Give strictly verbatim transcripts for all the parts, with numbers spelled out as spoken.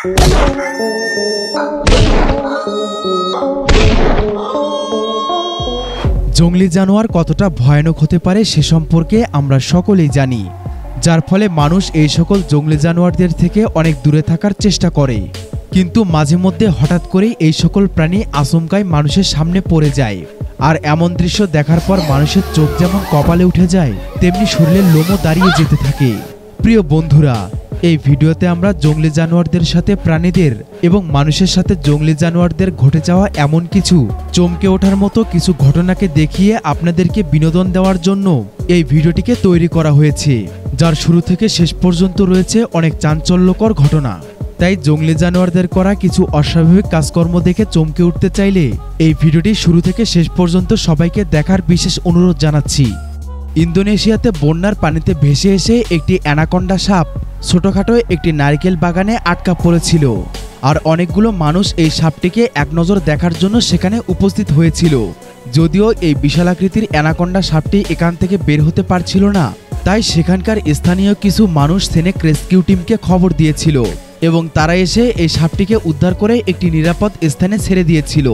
জংলি জানোয়ার কতটা ভয়ানক হতে পারে সে সম্পর্কে আমরা সকলেই জানি, যার ফলে মানুষ এই সকল জংলি জানোয়ারদের থেকে অনেক দূরে থাকার চেষ্টা করে। কিন্তু মাঝে মধ্যে হঠাৎ করেই এই সকল প্রাণী আচমকাই মানুষের সামনে পড়ে যায়, আর এমন দৃশ্য দেখার পর মানুষের চোখ যেমন কপালে উঠে যায়, তেমনি শরীরের লোমও দাঁড়িয়ে যেতে থাকে। প্রিয় বন্ধুরা, এই ভিডিওতে আমরা জংলি জানোয়ারদের সাথে প্রাণীদের এবং মানুষের সাথে জংলি জানোয়ারদের ঘটে যাওয়া এমন কিছু চমকে ওঠার মতো কিছু ঘটনাকে দেখিয়ে আপনাদেরকে বিনোদন দেওয়ার জন্য এই ভিডিওটিকে তৈরি করা হয়েছে, যার শুরু থেকে শেষ পর্যন্ত রয়েছে অনেক চাঞ্চল্যকর ঘটনা। তাই জংলি জানোয়ারদের করা কিছু অস্বাভাবিক কাজকর্ম দেখে চমকে উঠতে চাইলে এই ভিডিওটি শুরু থেকে শেষ পর্যন্ত সবাইকে দেখার বিশেষ অনুরোধ জানাচ্ছি। ইন্দোনেশিয়াতে বন্যার পানিতে ভেসে এসে একটি অ্যানাকন্ডা সাপ ছোটখাটো একটি নারকেল বাগানে আটকা পড়েছিল, আর অনেকগুলো মানুষ এই সাপটিকে এক নজর দেখার জন্য সেখানে উপস্থিত হয়েছিল। যদিও এই বিশালাকৃতির অ্যানাকন্ডা সাপটি এখান থেকে বের হতে পারছিল না, তাই সেখানকার স্থানীয় কিছু মানুষ সেনেক রেস্কিউ টিমকে খবর দিয়েছিল এবং তারা এসে এই সাপটিকে উদ্ধার করে একটি নিরাপদ স্থানে ছেড়ে দিয়েছিল।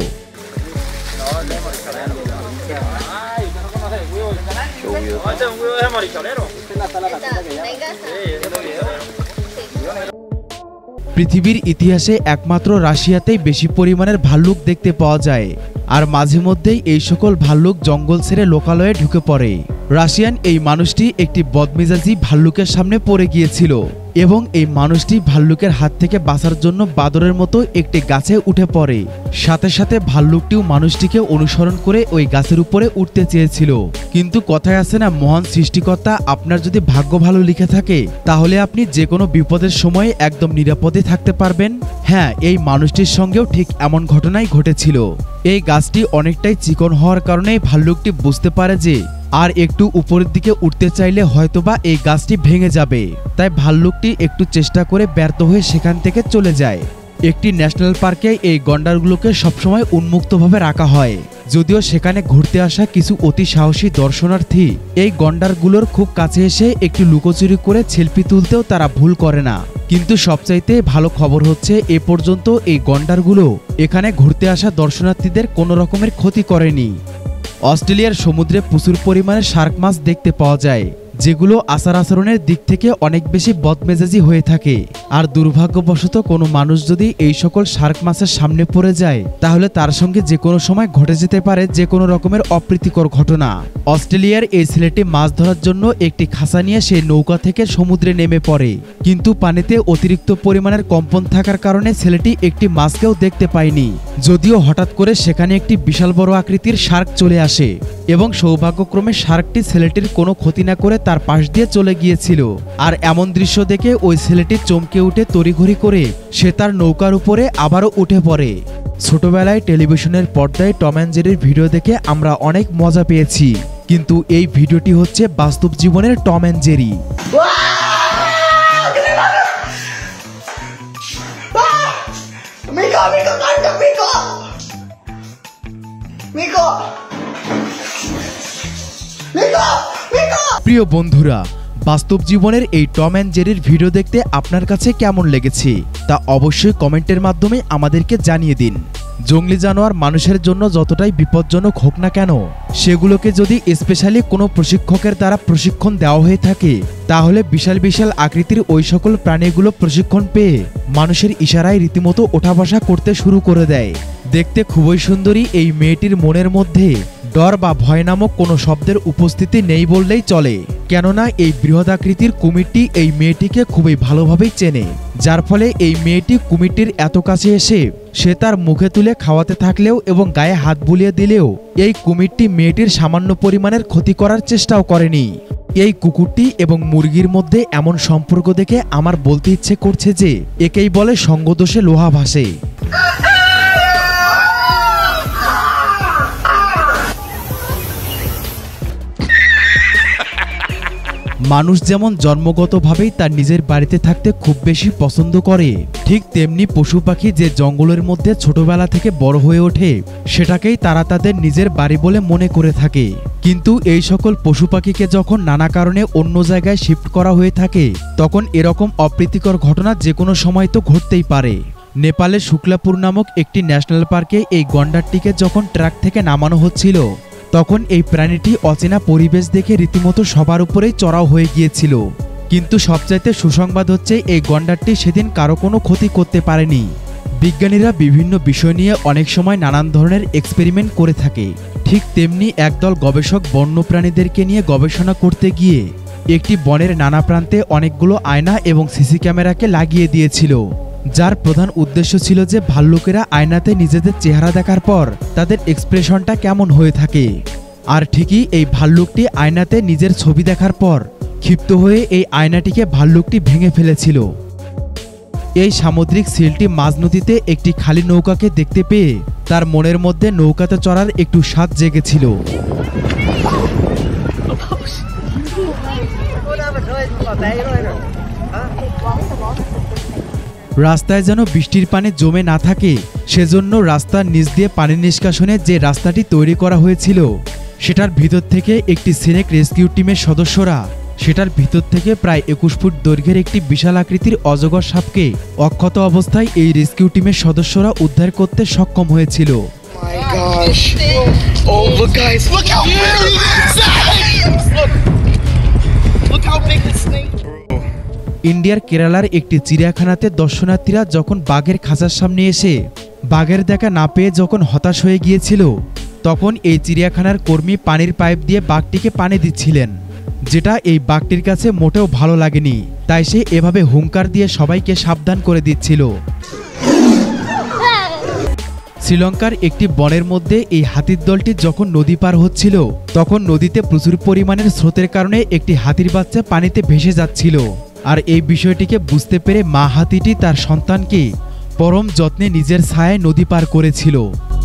পৃথিবীর ইতিহাসে একমাত্র রাশিয়াতেই বেশি পরিমাণের ভাল্লুক দেখতে পাওয়া যায়, আর মাঝে মধ্যেই এই সকল ভাল্লুক জঙ্গল ছেড়ে লোকালয়ে ঢুকে পড়ে। রাশিয়ান এই মানুষটি একটি বদমেজাজি ভাল্লুকের সামনে পড়ে গিয়েছিল এবং এই মানুষটি ভাল্লুকের হাত থেকে বাঁচার জন্য বাদরের মতো একটি গাছে উঠে পড়ে। সাথে সাথে ভাল্লুকটিও মানুষটিকে অনুসরণ করে ওই গাছের উপরে উঠতে চেয়েছিল, কিন্তু কথায় আছে না, মহান সৃষ্টিকর্তা আপনার যদি ভাগ্য ভালো লিখে থাকে তাহলে আপনি যে কোনো বিপদের সময়ে একদম নিরাপদে থাকতে পারবেন। হ্যাঁ, এই মানুষটির সঙ্গেও ঠিক এমন ঘটনাই ঘটেছিল। এই গাছটি অনেকটাই চিকন হওয়ার কারণে ভাল্লুকটি বুঝতে পারে যে আর একটু উপরের দিকে উঠতে চাইলে হয়তোবা এই গাছটি ভেঙে যাবে, তাই ভাল্লুকটি একটু চেষ্টা করে ব্যর্থ হয়ে সেখান থেকে চলে যায়। একটি ন্যাশনাল পার্কে এই গন্ডারগুলোকে সবসময় উন্মুক্তভাবে রাখা হয়, যদিও সেখানে ঘুরতে আসা কিছু অতি সাহসী দর্শনার্থী এই গন্ডারগুলোর খুব কাছে এসে একটু লুকোচুরি করে সেলফি তুলতেও তারা ভুল করে না। কিন্তু সবচাইতে ভালো খবর হচ্ছে এ পর্যন্ত এই গন্ডারগুলো এখানে ঘুরতে আসা দর্শনার্থীদের কোনো রকমের ক্ষতি করেনি। অস্ট্রেলিয়ার সমুদ্রে প্রচুর পরিমাণে শার্ক মাছ দেখতে পাওয়া যায়, যেগুলো আচার আচরণের দিক থেকে অনেক বেশি বদমেজাজি হয়ে থাকে। আর দুর্ভাগ্যবশত কোনো মানুষ যদি এই সকল শার্ক মাছের সামনে পড়ে যায় তাহলে তার সঙ্গে যে কোনো সময় ঘটে যেতে পারে যে কোনো রকমের অপ্রীতিকর ঘটনা। অস্ট্রেলিয়ার এই ছেলেটি মাছ ধরার জন্য একটি খাঁচা নিয়ে সে নৌকা থেকে সমুদ্রে নেমে পড়ে, কিন্তু পানিতে অতিরিক্ত পরিমাণের কম্পন থাকার কারণে ছেলেটি একটি মাছকেও দেখতে পায়নি। যদিও হঠাৎ করে সেখানে একটি বিশাল বড় আকৃতির শার্ক চলে আসে এবং সৌভাগ্যক্রমে শার্কটি ছেলেটির কোনো ক্ষতি না করে তার পাশ দিয়ে চলে গিয়েছিল। আর এমন দৃশ্য দেখে ওই ছেলেটি চমকে উঠে তড়িঘড়ি করে সে তার নৌকার উপরে আবারও উঠে পড়ে। ছোটবেলায় টেলিভিশনের পর্দায় টম অ্যান্ড জেরির ভিডিও দেখে আমরা অনেক মজা পেয়েছি, কিন্তু এই ভিডিওটি হচ্ছে বাস্তব জীবনের টম অ্যান্ড জেরি। প্রিয় বন্ধুরা, বাস্তব জীবনের এই টম অ্যান্ড জেরির ভিডিও দেখতে আপনার কাছে কেমন লেগেছে তা অবশ্যই কমেন্টের মাধ্যমে আমাদেরকে জানিয়ে দিন। জংলি জানোয়ার মানুষের জন্য যতটাই বিপজ্জনক হোক না কেন, সেগুলোকে যদি স্পেশালি কোনো প্রশিক্ষকের দ্বারা প্রশিক্ষণ দেওয়া হয়ে থাকে তাহলে বিশাল বিশাল আকৃতির ওই সকল প্রাণীগুলো প্রশিক্ষণ পেয়ে মানুষের ইশারায় রীতিমতো ওঠা বসা করতে শুরু করে দেয়। দেখতে খুবই সুন্দরী এই মেয়েটির মনের মধ্যে ডর বা ভয় নামক কোনো শব্দের উপস্থিতি নেই বললেই চলে, কেননা এই বৃহদাকৃতির কুমিরটি এই মেয়েটিকে খুবই ভালোভাবেই চেনে, যার ফলে এই মেয়েটি কুমিরটির এত কাছে এসে সে তার মুখে তুলে খাওয়াতে থাকলেও এবং গায়ে হাত বুলিয়ে দিলেও এই কুমিরটি মেয়েটির সামান্য পরিমাণের ক্ষতি করার চেষ্টাও করেনি। এই কুকুরটি এবং মুরগির মধ্যে এমন সম্পর্ক দেখে আমার বলতে ইচ্ছে করছে যে একেই বলে সঙ্গদোষে লোহা ভাসে। মানুষ যেমন জন্মগতভাবেই তার নিজের বাড়িতে থাকতে খুব বেশি পছন্দ করে, ঠিক তেমনি পশু পাখি যে জঙ্গলের মধ্যে ছোটবেলা থেকে বড় হয়ে ওঠে সেটাকেই তারা তাদের নিজের বাড়ি বলে মনে করে থাকে। কিন্তু এই সকল পশু পাখিকে যখন নানা কারণে অন্য জায়গায় শিফট করা হয়ে থাকে তখন এরকম অপ্রীতিকর ঘটনা যে কোনো সময় তো ঘটতেই পারে। নেপালের শুক্লাপুর নামক একটি ন্যাশনাল পার্কে এই গন্ডারটিকে যখন ট্রাক থেকে নামানো হচ্ছিল তখন এই প্রাণীটি অচেনা পরিবেশ দেখে রীতিমতো সবার উপরেই চড়াও হয়ে গিয়েছিল। কিন্তু সবচাইতে সুসংবাদ হচ্ছে এই গন্ডারটি সেদিন কারো কোনো ক্ষতি করতে পারেনি। বিজ্ঞানীরা বিভিন্ন বিষয় নিয়ে অনেক সময় নানান ধরনের এক্সপেরিমেন্ট করে থাকে, ঠিক তেমনি একদল গবেষক বন্যপ্রাণীদেরকে নিয়ে গবেষণা করতে গিয়ে একটি বনের নানা প্রান্তে অনেকগুলো আয়না এবং সিসি ক্যামেরাকে লাগিয়ে দিয়েছিল, যার প্রধান উদ্দেশ্য ছিল যে ভাল্লুকেরা আয়নাতে নিজেদের চেহারা দেখার পর তাদের এক্সপ্রেশনটা কেমন হয়ে থাকে। আর ঠিকই এই ভাল্লুকটি আয়নাতে নিজের ছবি দেখার পর ক্ষিপ্ত হয়ে এই আয়নাটিকে ভাল্লুকটি ভেঙে ফেলেছিল। এই সামুদ্রিক সিলটি মাঝ নদীতে একটি খালি নৌকাকে দেখতে পেয়ে তার মনের মধ্যে নৌকাতে চড়ার একটু স্বাদ জেগেছিল। রাস্তায় যেন বৃষ্টির পানি জমে না থাকে সেজন্য রাস্তার নিচ দিয়ে পানি নিষ্কাশনের যে রাস্তাটি তৈরি করা হয়েছিল সেটার ভিতর থেকে একটি সিনেক রেস্কিউ টিমের সদস্যরা সেটার ভিতর থেকে প্রায় একুশ ফুট দৈর্ঘ্যের একটি বিশাল আকৃতির অজগর সাপকে অক্ষত অবস্থায় এই রেস্কিউ টিমের সদস্যরা উদ্ধার করতে সক্ষম হয়েছিল। ইন্ডিয়ার কেরালার একটি চিড়িয়াখানাতে দর্শনার্থীরা যখন বাঘের খাঁচার সামনে এসে বাঘের দেখা না পেয়ে যখন হতাশ হয়ে গিয়েছিল তখন এই চিড়িয়াখানার কর্মী পানির পাইপ দিয়ে বাঘটিকে পানি দিচ্ছিলেন, যেটা এই বাঘটির কাছে মোটেও ভালো লাগেনি, তাই সে এভাবে হুঙ্কার দিয়ে সবাইকে সাবধান করে দিচ্ছিল। শ্রীলঙ্কার একটি বনের মধ্যে এই হাতির দলটি যখন নদী পার হচ্ছিল তখন নদীতে প্রচুর পরিমাণের স্রোতের কারণে একটি হাতির বাচ্চা পানিতে ভেসে যাচ্ছিল। আর এই বিষয়টিকে বুঝতে পেরে মা হাতিটি তার সন্তানকে পরম যত্নে নিজের ছায়ায় নদী পার করেছিল।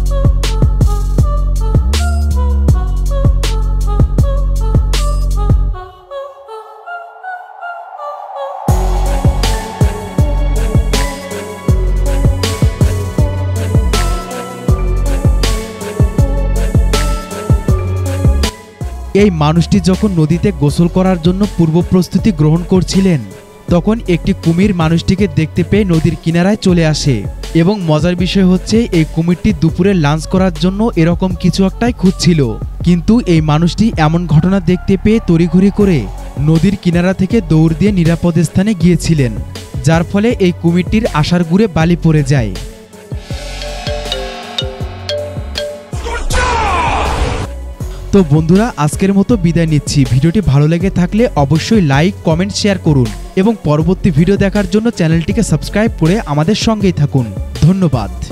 এই মানুষটি যখন নদীতে গোসল করার জন্য পূর্ব প্রস্তুতি গ্রহণ করছিলেন তখন একটি কুমির মানুষটিকে দেখতে পেয়ে নদীর কিনারায় চলে আসে এবং মজার বিষয় হচ্ছে এই কুমিরটি দুপুরে লাঞ্চ করার জন্য এরকম কিছু একটাই খুঁজছিল, কিন্তু এই মানুষটি এমন ঘটনা দেখতে পেয়ে তড়িঘড়ি করে নদীর কিনারা থেকে দৌড় দিয়ে নিরাপদ স্থানে গিয়েছিলেন, যার ফলে এই কুমিরটির আশার গুড়ে বালি পড়ে যায়। তো বন্ধুরা আজকের মতো বিদায় নিচ্ছি। ভিডিওটি ভালো লেগে থাকলে অবশ্যই লাইক কমেন্ট শেয়ার করুন এবং পরবর্তী ভিডিও দেখার জন্য চ্যানেলটিকে সাবস্ক্রাইব করে আমাদের সঙ্গেই থাকুন। ধন্যবাদ।